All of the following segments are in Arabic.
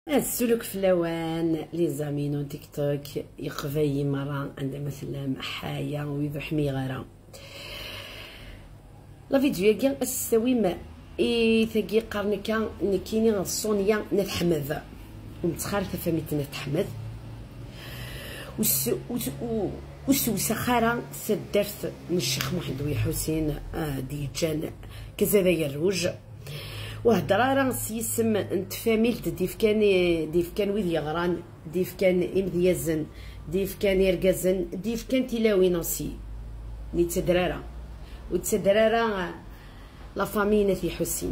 السلوك في اللوان لي زامينو تيك توك يقفاي مرة عندها مثلا حاية ويذو حمي غارة لا فيديو ياكي السوي ما ثاقي قرنكا نكيني الصونية نتحمد ومتخارثة فميت نتحمد وسوسة خارة سدرت من الشيخ محمد وحسين ديجان كذا الروج وهضره راه سيسم نتفاميلت ديف كان ويد يغران ديف كان امديازن ديف كان يرقزن ديف كان تلاوي نصي ني تدرارا وتدرارا لا فامي في حسين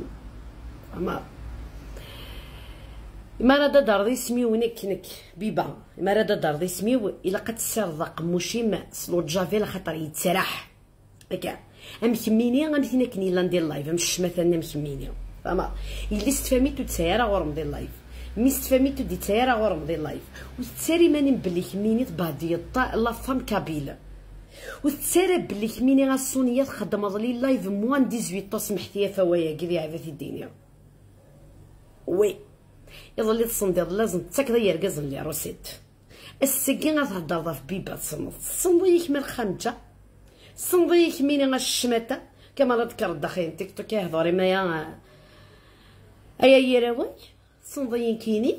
ما راه دار ذي سميو نك بيبا ما راه دار ذي سميو الا قد سرق مشيم سلو جافيل خاطر يتسرح هكا امكميني غنمثلنا كني لا ندير لايف مش مثلا مكميني فما اللي استفهميتو تسايره غورم ديال لايف مي استفهميتو دي تسايره غورم ديال لايف وتساري ماني بلي كميني تبادي لا فام كابيل وتساري بلي كميني غاسونيه تخدم لي لايف موان 18 سمحتي فوايا كذي عافاك الدنيا وي يظل تصندير لازم تسكر يرقز لي روسيت السكين غتهضر في بيبا تصنضيك من الخنجه صنضيك ميني غالشماته كما نذكر داخل تيك توك يهضري مايا ايا يراوي صنضيين كيني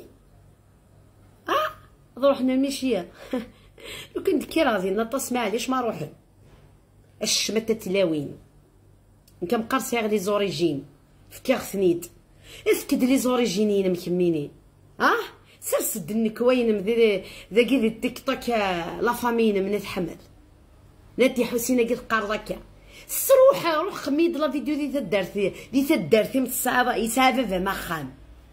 روحنا مشيه لو كنت كي راضي نطس معليش ما روحن الشماته تلاوين كنبقى غير لي زوريجين في كاغثنيد اسكد لي زوريجينين مكميني سير سد النكوين مدير ذاكي دي تيك توك لا فامين من تحمل نادي حسين قد قارضكا روح خميد لا فيديو دي تدارتي متصعبه يسابه ما خان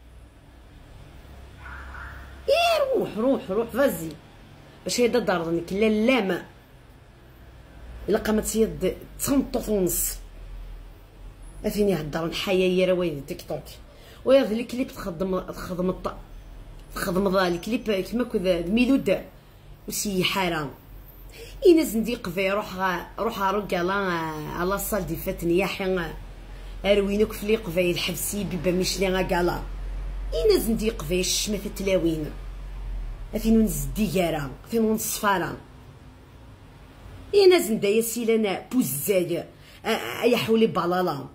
روح فازي باش هيدا دارنك لا ما الا قامت يد تنطط ونص افيني هضر نحيا يا روايد تيك توك ويا ذا الكليب تخدم ذا الكليب كيما كذا ميلود وسي حرام ينز ندي قفي روح رجالا على الصال دي فاتني يا حين اروينك في لي قفي الحبسي بيبا مشلي غاكالا ينز ندي قفي الشمث تلاوين افين نزدي كارا فين نصفارا ينز ندايا سيلانا بوزايا يا حولي بالالا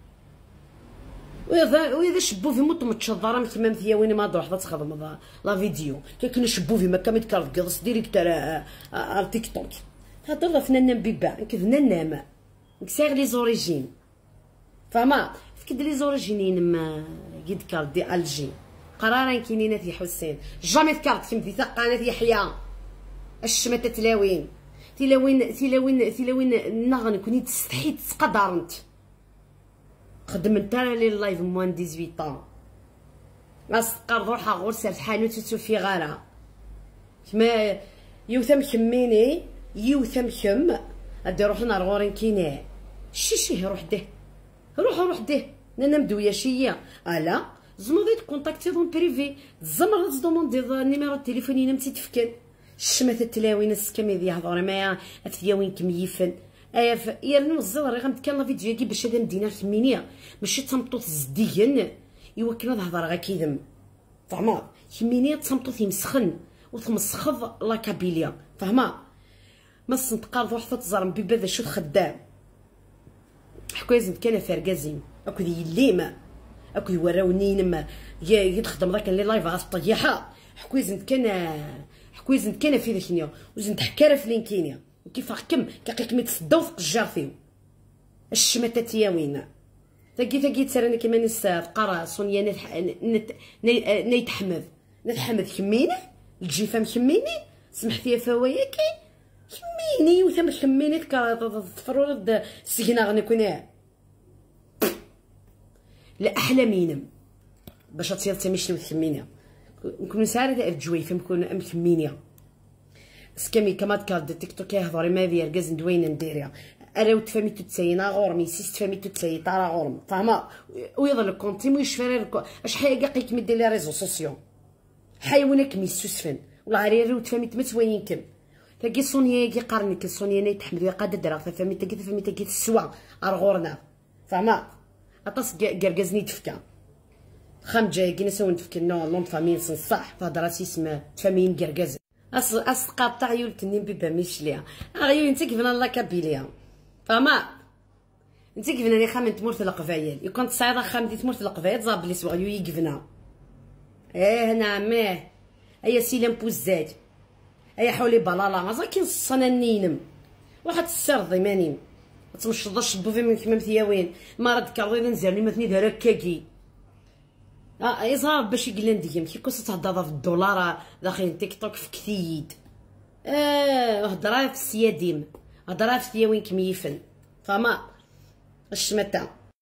وإذا شبو في موت متشضره كيما مثيا وين ما تروح تخدم لا فيديو كي شبو في مكان متكرف قص ديريكتور على تيك توك هضر فنان بيبا كفنان كسير لي زوريجين فما فكد لي زوريجينين ما قد كارد دي الجي قرارا كاينين في حسين جامي ذكرت كيما في ثقانه يحيى الشمته تلاوين نغن كوني تستحي تقدرنت خدمت انا لي لايف موان 18 غاسقر روحها غرسه في حانوت في غاره كما يوثم خميني يوثم خم ادي روحنا رغورين كيناه شي روح ده انا مدويه شيه لا زمرت كونتاكتي دون بريفي زمرت دوموندي نيميرو التليفوني نمتي تفكن الشمات التلاوين السكامي دي هضر معايا افياوين كميفن يرنو الزوار غير كان لا فيديو كي باش هذا مدينه خمينيه ماشي تمطوط زديا يوكل هضر غا كيدم فهما خمينيه تمطوط يمسخن وتمسخض لا كابيليا فهما ما سنتقارض وحده تزرم بيبدا شو خدام حكايز كان فاركازين اكو ذي الليمه اكو يوراوني نما يخدم ذاك اللي لايف على الطيحه حكايز كان في ذاك وزنت حكاره في لينكينيا كيف حكم كيقيك متصداو في الجارفيو الشمته تياوين ثقي تسرنا كيما نسقرا صونيا نتحمد خميني الجيفه مخميني سمحتي يا فواياكي خميني وثم خميني تفرود السكينه غنكون لا احلامين باش تصير تمشي وتخميني نكون سارده الجويفه نكون مخميني سكامي كما تكاد تيك توك يهضر ما في ركاز ندوين نديرها انا تفهميتو تسينا غورمي سيس تفهميتو تسيي طارا غورم فهما ويظل كونتي مو يشفر اش حاجه قيك مدير لي ريزو سوسيو حيوانك ميسوسفن ولا عريري وتفهميت متوينكم تاكي صونيا كي قارنك صونيا ني تحمل يا قاد درا فهميت كي تسوا ارغورنا فهما اطاس كركازني تفكا خام جاي كي نسون تفكنو لون فامين صح فهضراتي اسمه فامين كركاز اس قاطع يولتني بيبا ميشليا غيو انت كيفنا الله كابيليا فما انت كيفنا لي خام تمورت القبايل يكون تصايره خام دي تمورت القبايل زاب لي سوغيو يكفنا نعم ايا سيلام بوزاد ايا حولي بلالا ما كاين الصنانينم واحد السر ضيمانين تمشط الشبو في من كمام ثياوين ما راه كارضي نزرني مثني دار هكاكي يظهر باش يقلن ديهم كي كنت تهضر في الدولار داخل تيك توك في كثيد هضرها في السياديم هضرها في ثياوين كميفن فما الشمتة